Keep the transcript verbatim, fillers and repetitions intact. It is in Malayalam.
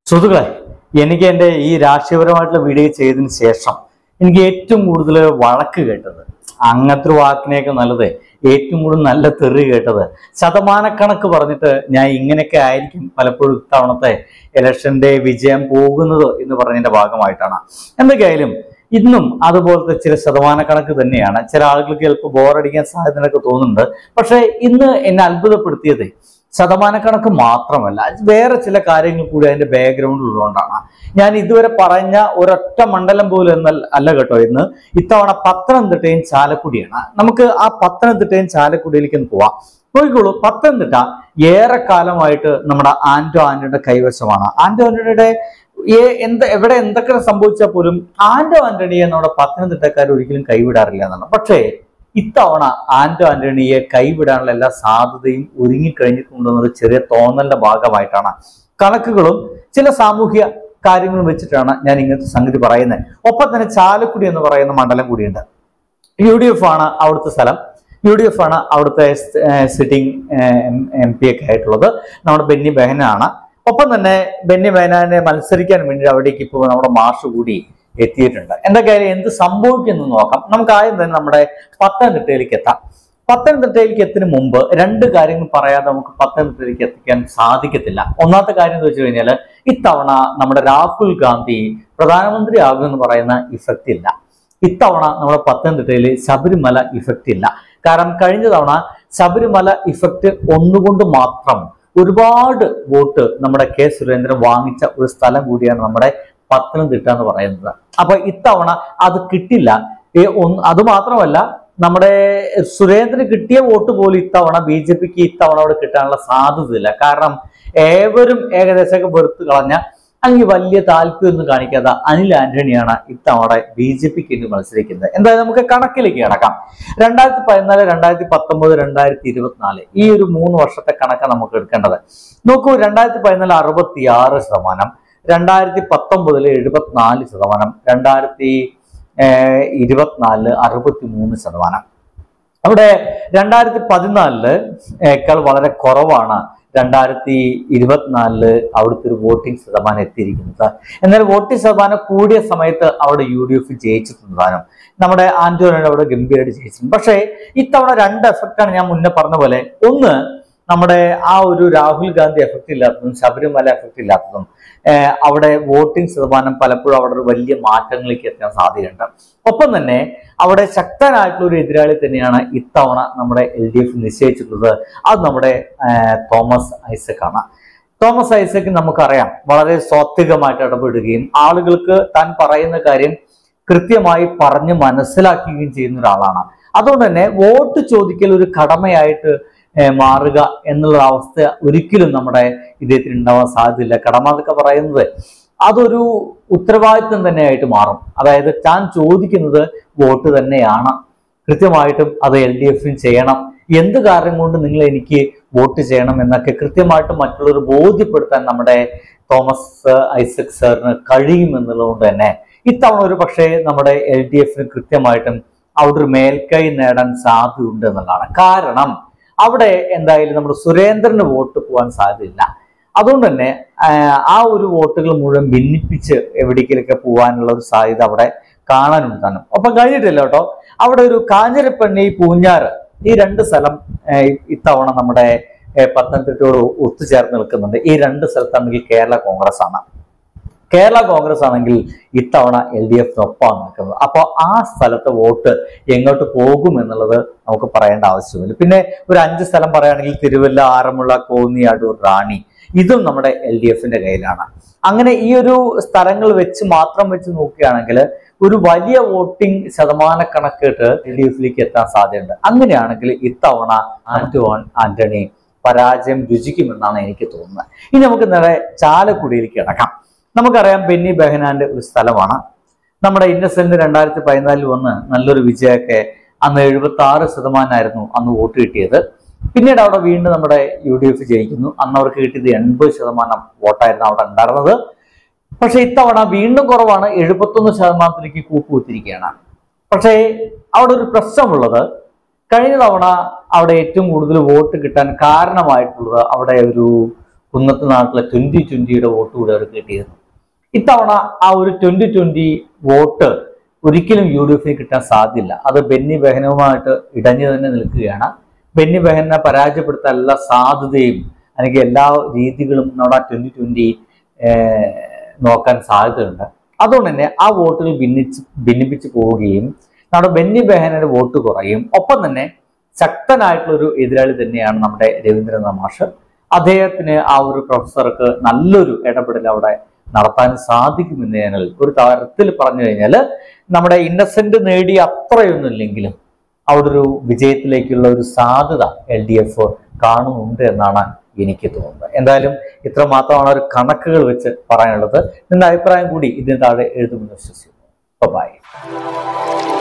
സുഹൃത്തുക്കളെ, എനിക്ക് എൻ്റെ ഈ രാഷ്ട്രീയപരമായിട്ടുള്ള വീഡിയോ ചെയ്തതിന് ശേഷം എനിക്ക് ഏറ്റവും കൂടുതൽ വഴക്ക് കേട്ടത്, അങ്ങനത്തെ ഒരു വാക്കിനെയൊക്കെ നല്ലത് ഏറ്റവും കൂടുതൽ നല്ല തെറി കേട്ടത്, ശതമാനക്കണക്ക് പറഞ്ഞിട്ട് ഞാൻ ഇങ്ങനെയൊക്കെ ആയിരിക്കും പലപ്പോഴും ഇത്തവണത്തെ ഇലക്ഷന്റെ വിജയം പോകുന്നത് എന്ന് പറഞ്ഞതിന്റെ ഭാഗമായിട്ടാണ്. എന്തൊക്കെയായാലും ഇന്നും അതുപോലത്തെ ചില ശതമാനക്കണക്ക് തന്നെയാണ്. ചില ആളുകൾക്ക് ചിലപ്പോൾ ബോറടിക്കാൻ സാധ്യതയൊക്കെ തോന്നുന്നുണ്ട്. പക്ഷെ ഇന്ന് എന്നെ അത്ഭുതപ്പെടുത്തിയത് ശതമാനക്കണക്ക് മാത്രമല്ല, വേറെ ചില കാര്യങ്ങൾ കൂടി അതിന്റെ ബാക്ക്ഗ്രൗണ്ടിൽ ഉള്ളതുകൊണ്ടാണ്. ഞാൻ ഇതുവരെ പറഞ്ഞ ഒരൊറ്റ മണ്ഡലം പോലും എന്നല്ല അല്ല കേട്ടോ. ഇന്ന് ഇത്തവണ പത്തനംതിട്ടയും ചാലക്കുടിയാണ്. നമുക്ക് ആ പത്തനംതിട്ടയും ചാലക്കുടിയിലേക്ക് പോവാം. നോക്കിക്കോളൂ, പത്തനംതിട്ട ഏറെക്കാലമായിട്ട് നമ്മുടെ ആന്റോ ആന്റണിയുടെ കൈവശമാണ്. ആന്റോ ആന്റണിയുടെ എന്ത് എവിടെ എന്തൊക്കെ സംഭവിച്ചാൽ പോലും ആന്റോ ആന്റണിയെ നമ്മുടെ പത്തനംതിട്ടക്കാർ ഒരിക്കലും കൈവിടാറില്ല എന്നാണ്. പക്ഷേ ഇത്തവണ ആന്റോ ആന്റണിയെ കൈവിടാനുള്ള എല്ലാ സാധ്യതയും ഒരുങ്ങിക്കഴിഞ്ഞിട്ടുണ്ടെന്നത് ചെറിയ തോന്നലിന്റെ ഭാഗമായിട്ടാണ്. കണക്കുകളും ചില സാമൂഹ്യ കാര്യങ്ങളും വെച്ചിട്ടാണ് ഞാൻ ഇങ്ങനത്തെ സംഗതി പറയുന്നത്. ഒപ്പം തന്നെ ചാലക്കുടി എന്ന് പറയുന്ന മണ്ഡലം കൂടിയുണ്ട്. യു ഡി എഫ് ആണ് അവിടുത്തെ സ്ഥലം. യു ഡി എഫ് ആണ് അവിടുത്തെ സിറ്റിംഗ് എം പി ഒക്കെ ആയിട്ടുള്ളത് നമ്മുടെ ബെന്നി ബെഹനാണ്. ഒപ്പം തന്നെ ബെന്നി ബെഹനാനെ മത്സരിക്കാൻ വേണ്ടി അവിടേക്ക് ഇപ്പോൾ നമ്മുടെ മാർഷ് കൂടി എത്തിയിട്ടുണ്ട്. എന്തൊക്കെയായാലും എന്ത് സംഭവിക്കുന്നു നോക്കാം. നമുക്ക് ആദ്യം തന്നെ നമ്മുടെ പത്തനംതിട്ടയിലേക്ക് എത്താം. പത്തനംതിട്ടയിലേക്ക് എത്തുന്നതിന് മുമ്പ് രണ്ട് കാര്യങ്ങൾ പറയാതെ നമുക്ക് പത്തനംതിട്ടയിലേക്ക് എത്തിക്കാൻ സാധിക്കത്തില്ല. ഒന്നാമത്തെ കാര്യം എന്ന് വെച്ച് കഴിഞ്ഞാൽ ഇത്തവണ നമ്മുടെ രാഹുൽ ഗാന്ധി പ്രധാനമന്ത്രി ആകുമെന്ന് പറയുന്ന ഇഫക്റ്റ് ഇല്ല. ഇത്തവണ നമ്മുടെ പത്തനംതിട്ടയിൽ ശബരിമല ഇഫക്റ്റ് ഇല്ല. കാരണം കഴിഞ്ഞ തവണ ശബരിമല ഇഫക്റ്റ് ഒന്നുകൊണ്ട് മാത്രം ഒരുപാട് വോട്ട് നമ്മുടെ കെ സുരേന്ദ്രൻ വാങ്ങിച്ച ഒരു സ്ഥലം കൂടിയാണ് നമ്മുടെ പത്തനംതിട്ട എന്ന് പറയുന്നത്. അപ്പൊ ഇത്തവണ അത് കിട്ടില്ല. അത് മാത്രമല്ല, നമ്മുടെ സുരേന്ദ്രന് കിട്ടിയ വോട്ട് പോലും ഇത്തവണ ബി ജെ പിക്ക് ഇത്തവണ അവിടെ കിട്ടാനുള്ള സാധ്യതയില്ല. കാരണം ഏവരും ഏകദേശമൊക്കെ വെറുത്ത് കളഞ്ഞ അല്ലെങ്കിൽ വലിയ താല്പര്യമൊന്നും കാണിക്കാതെ അനിൽ ആന്റണിയാണ് ഇത്തവണ ബി ജെ പിക്ക് വേണ്ടി മത്സരിക്കുന്നത്. എന്തായാലും നമുക്ക് കണക്കിലേക്ക് കിടക്കാം. രണ്ടായിരത്തി പതിനാല് രണ്ടായിരത്തി പത്തൊമ്പത് രണ്ടായിരത്തി ഇരുപത്തിനാല് ഈ ഒരു മൂന്ന് വർഷത്തെ കണക്കാണ് നമുക്ക് എടുക്കേണ്ടത്. നോക്കൂ, രണ്ടായിരത്തി പതിനാല് അറുപത്തി ആറ് ശതമാനം, രണ്ടായിരത്തി പത്തൊമ്പതില് എഴുപത്തിനാല് ശതമാനം, രണ്ടായിരത്തി ഇരുപത്തിനാലില് അറുപത്തി മൂന്ന് ശതമാനം. അവിടെ രണ്ടായിരത്തി പതിനാലില് േക്കാൾ വളരെ കുറവാണ് രണ്ടായിരത്തി ഇരുപത്തിനാലില് അവിടുത്തെ ഒരു വോട്ടിംഗ് ശതമാനം എത്തിയിരിക്കുന്നത്. എന്നാൽ വോട്ടിംഗ് ശതമാനം കൂടിയ സമയത്ത് അവിടെ യു ഡി എഫ് ജയിച്ചിട്ടുണ്ടാകും. നമ്മുടെ ആന്റോണിയുടെ അവിടെ ഗംഭീരമായിട്ട് ജയിച്ചിട്ടുണ്ട്. പക്ഷേ ഇത്തവണ രണ്ട് എഫക്റ്റാണ് ഞാൻ മുന്നേ പറഞ്ഞ പോലെ. ഒന്ന്, നമ്മുടെ ആ ഒരു രാഹുൽ ഗാന്ധി എഫക്റ്റ് ഇല്ലാത്തതും ശബരിമല എഫക്റ്റ് ഇല്ലാത്തതും അവിടെ വോട്ടിംഗ് ശതമാനം പലപ്പോഴും അവിടെ ഒരു വലിയ മാറ്റങ്ങളിലേക്ക് എത്താൻ സാധ്യതയുണ്ട്. ഒപ്പം തന്നെ അവിടെ ശക്തനായിട്ടുള്ള ഒരു എതിരാളി തന്നെയാണ് ഇത്തവണ നമ്മുടെ എൽ ഡി എഫ് നിശ്ചയിച്ചിട്ടുള്ളത്. അത് നമ്മുടെ തോമസ് ഐസക് ആണ്. തോമസ് ഐസക് നമുക്കറിയാം വളരെ സ്വാത്വികമായിട്ട് ഇടപെടുകയും ആളുകൾക്ക് താൻ പറയുന്ന കാര്യം കൃത്യമായി പറഞ്ഞ് മനസ്സിലാക്കുകയും ചെയ്യുന്ന ഒരാളാണ്. അതുകൊണ്ട് തന്നെ വോട്ട് ചോദിക്കൽ ഒരു കടമയായിട്ട് മാറുക എന്നുള്ള അവസ്ഥ ഒരിക്കലും നമ്മുടെ ഇദ്ദേഹത്തിന് ഉണ്ടാവാൻ സാധ്യതയില്ല. കടമ എന്നൊക്കെ പറയുന്നത് അതൊരു ഉത്തരവാദിത്വം തന്നെയായിട്ട് മാറും. അതായത് താൻ ചോദിക്കുന്നത് വോട്ട് തന്നെയാണ്, കൃത്യമായിട്ടും അത് എൽ ഡി എഫിന് ചെയ്യണം, എന്ത് കാര്യം കൊണ്ട് നിങ്ങൾ എനിക്ക് വോട്ട് ചെയ്യണം എന്നൊക്കെ കൃത്യമായിട്ട് മറ്റുള്ളവർ ബോധ്യപ്പെടുത്താൻ നമ്മുടെ തോമസ് ഐസക് സാറിന് കഴിയുമെന്നുള്ളതുകൊണ്ട് തന്നെ ഇത്തവണ ഒരു പക്ഷേ നമ്മുടെ എൽ ഡി എഫിന് കൃത്യമായിട്ടും അവിടെ ഒരു മേൽക്കൈ നേടാൻ സാധ്യതയുണ്ട് എന്നുള്ളതാണ്. കാരണം അവിടെ എന്തായാലും നമ്മുടെ സുരേന്ദ്രന് വോട്ട് പോകാൻ സാധ്യതയില്ല. അതുകൊണ്ട് തന്നെ ആ ഒരു വോട്ടുകൾ മുഴുവൻ ഭിന്നിപ്പിച്ച് എവിടേക്കിലൊക്കെ പോകാനുള്ള ഒരു സാധ്യത അവിടെ കാണാനുണ്ടാകും. ഒപ്പം കഴിഞ്ഞിട്ടില്ല കേട്ടോ, അവിടെ ഒരു കാഞ്ഞിരപ്പള്ളി പൂഞ്ഞാറ് ഈ രണ്ട് സ്ഥലം ഇത്തവണ നമ്മുടെ പത്തനംതിട്ടയോട് ഒത്തുചേർന്ന് നിൽക്കുന്നുണ്ട്. ഈ രണ്ട് സ്ഥലത്താണെങ്കിൽ കേരള കോൺഗ്രസ് ആണ്. കേരള കോൺഗ്രസ് ആണെങ്കിൽ ഇത്തവണ എൽ ഡി എഫിനൊപ്പമാണ് നിൽക്കുന്നത്. അപ്പോൾ ആ സ്ഥലത്തെ വോട്ട് എങ്ങോട്ട് പോകും എന്നുള്ളത് നമുക്ക് പറയേണ്ട ആവശ്യമില്ല. പിന്നെ ഒരു അഞ്ച് സ്ഥലം പറയുകയാണെങ്കിൽ തിരുവല്ല, ആറന്മുള, കോന്നി, അടൂർ, റാണി, ഇതും നമ്മുടെ എൽ ഡി എഫിന്റെ കയ്യിലാണ്. അങ്ങനെ ഈ ഒരു സ്ഥലങ്ങൾ വെച്ച് മാത്രം വെച്ച് നോക്കുകയാണെങ്കിൽ ഒരു വലിയ വോട്ടിംഗ് ശതമാനക്കണക്കിട്ട് എൽ ഡി എഫിലേക്ക് എത്താൻ സാധ്യതയുണ്ട്. അങ്ങനെയാണെങ്കിൽ ഇത്തവണ ആന്റോ ആന്റണി പരാജയം രുചിക്കുമെന്നാണ് എനിക്ക് തോന്നുന്നത്. ഇനി നമുക്ക് നേരെ ചാലക്കുടിയിലേക്ക് കിടക്കാം. നമുക്കറിയാം ബെന്നി ബെഹനാന്റെ ഒരു സ്ഥലമാണ്. നമ്മുടെ ഇന്നസെന്റ് രണ്ടായിരത്തി പതിനാലിൽ വന്ന് നല്ലൊരു വിജയമൊക്കെ അന്ന് എഴുപത്തി ആറ് ശതമാനമായിരുന്നു അന്ന് വോട്ട് കിട്ടിയത്. പിന്നീട് അവിടെ വീണ്ടും നമ്മുടെ യു ഡി എഫ് ജയിക്കുന്നു. അന്ന് അവർക്ക് കിട്ടിയത് എൺപത് ശതമാനം വോട്ടായിരുന്നു അവിടെ ഉണ്ടായിരുന്നത്. പക്ഷെ ഇത്തവണ വീണ്ടും കുറവാണ്, എഴുപത്തൊന്ന് ശതമാനത്തിലേക്ക് കൂപ്പുകുത്തിരിക്കുകയാണ്. പക്ഷേ അവിടെ ഒരു പ്രശ്നമുള്ളത്, കഴിഞ്ഞ തവണ അവിടെ ഏറ്റവും കൂടുതൽ വോട്ട് കിട്ടാൻ കാരണമായിട്ടുള്ളത് അവിടെ ഒരു കുന്നത്ത് നാട്ടിലെ ട്വന്റി ട്വന്റിയുടെ വോട്ട് കൂടി അവർക്ക് കിട്ടിയിരുന്നു. ഇത്തവണ ആ ഒരു ട്വന്റി ട്വന്റി വോട്ട് ഒരിക്കലും യു ഡി എഫിന് കിട്ടാൻ സാധ്യല്ല. അത് ബെന്നി ബെഹ്നാനുമായിട്ട് ഇടഞ്ഞു തന്നെ നിൽക്കുകയാണ്. ബെന്നി ബെഹ്നാനെ പരാജയപ്പെടുത്താൻ എല്ലാ സാധ്യതയും അല്ലെങ്കിൽ എല്ലാ രീതികളും നമ്മുടെ ട്വന്റി ട്വന്റി നോക്കാൻ സാധ്യതയുണ്ട്. അതുകൊണ്ട് തന്നെ ആ വോട്ടുകൾ ഭിന്നിച്ച് ഭിന്നിപ്പിച്ച് പോവുകയും നമ്മുടെ ബെന്നി ബെഹ്നാന്റെ വോട്ട് കുറയും. ഒപ്പം തന്നെ ശക്തനായിട്ടുള്ളൊരു എതിരാളി തന്നെയാണ് നമ്മുടെ രവീന്ദ്രനാഥ് മാഷ്. അദ്ദേഹത്തിന് ആ ഒരു പ്രൊഫസർക്ക് നല്ലൊരു ഇടപെടൽ അവിടെ നടത്താൻ സാധിക്കുമെന്ന് ഞങ്ങൾ ഒരു തരത്തിൽ പറഞ്ഞു കഴിഞ്ഞാൽ നമ്മുടെ ഇന്നസെന്റ് നേടിയ അത്രയൊന്നുമില്ലെങ്കിലും അവിടെ ഒരു വിജയത്തിലേക്കുള്ള ഒരു സാധ്യത എൽ ഡി എഫ് കാണുന്നുണ്ട് എന്നാണ് എനിക്ക് തോന്നുന്നത്. എന്തായാലും ഇത്ര മാത്രമാണ് ഒരു കണക്കുകൾ വെച്ച് പറയാനുള്ളത്. നിങ്ങളുടെ അഭിപ്രായം കൂടി ഇതിന് താഴെ എഴുതുമെന്ന് വിശ്വസിക്കുന്നു. ബൈ.